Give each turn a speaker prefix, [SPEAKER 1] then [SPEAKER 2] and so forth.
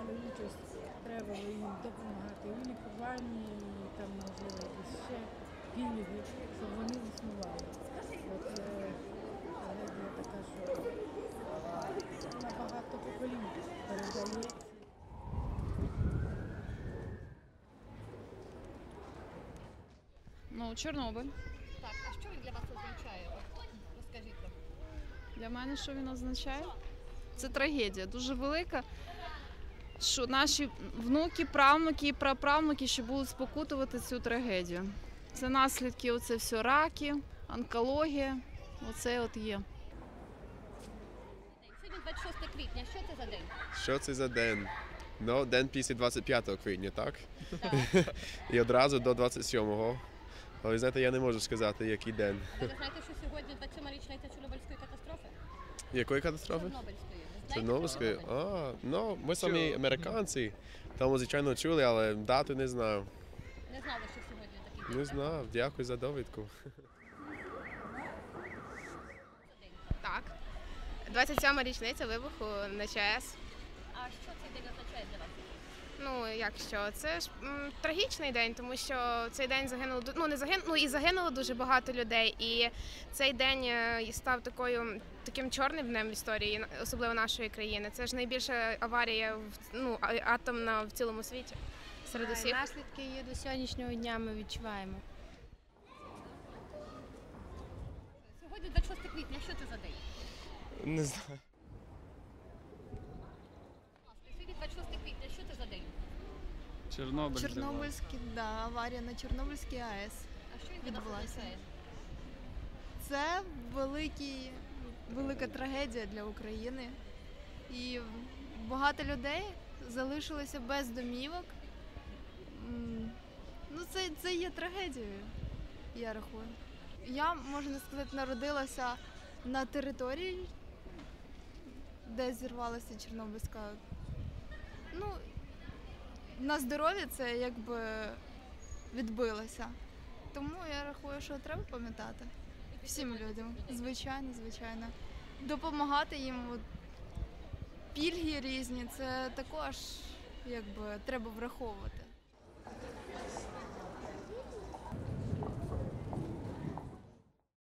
[SPEAKER 1] брали участь, треба їм допомагати у лікуванні, і там, можливо, якісь ще пільги, щоб вони існували. От трагедія така, що на багато поколінь передається.
[SPEAKER 2] Ну, Чорнобиль.
[SPEAKER 3] Так, а що він для вас означає? От, розкажіть нам.
[SPEAKER 2] Для мене що він означає? Це трагедія дуже велика, що наші внуки, правнуки і праправнуки ще будуть спокутувати цю трагедію. Це наслідки, оце все раки, онкологія, оце от є.
[SPEAKER 3] Сьогодні 26 квітня, що це за день?
[SPEAKER 4] Що це за день? Ну, день після 25 квітня, так?
[SPEAKER 3] Так.
[SPEAKER 4] І одразу до 27-го. Але, знаєте, я не можу сказати, який день.
[SPEAKER 3] Ви знаєте, що сьогодні 27-ма річниця Чорнобильської катастрофи?
[SPEAKER 4] Якої катастрофи?
[SPEAKER 3] Чорнобильської. Ви знаєте,
[SPEAKER 4] Чорнобильської?
[SPEAKER 3] Чорнобиль?
[SPEAKER 4] Ну, ми самі американці. Тому, звичайно, чули, але дату не знаю.
[SPEAKER 3] Не знали, що сьогодні такий день.
[SPEAKER 4] Не
[SPEAKER 3] так?
[SPEAKER 4] знав. Дякую за довідку.
[SPEAKER 5] Так. 27-ма річниця вибуху на ЧАЕС.
[SPEAKER 3] А що цей день означає для вас?
[SPEAKER 5] Ну, як що? Це ж трагічний день, тому що цей день загинуло, і загинуло дуже багато людей. І цей день став таким чорним днем в історії, особливо нашої країни. Це ж найбільша аварія атомна в цілому світі. Серед усіх.
[SPEAKER 6] Наслідки її до сьогоднішнього дня ми відчуваємо.
[SPEAKER 3] Сьогодні 26 квітня, що це за день?
[SPEAKER 4] Не знаю.
[SPEAKER 3] Сьогодні 26 квітня, що це за день?
[SPEAKER 7] Чорнобиль.
[SPEAKER 8] Чорнобильський, да, аварія на Чорнобильській АЕС.
[SPEAKER 3] А що він для вас
[SPEAKER 8] Відбулася.
[SPEAKER 3] означає?
[SPEAKER 8] Це велика трагедія для України. І багато людей залишилося без домівок. Ну, це є трагедією, я рахую. Я, можна сказати, народилася на території, де зірвалася Чорнобильська. Ну, на здоров'я це якби відбилося. Тому я рахую, що треба пам'ятати всім людям. Звичайно, звичайно. Допомагати їм. От, пільги різні, це також якби треба враховувати.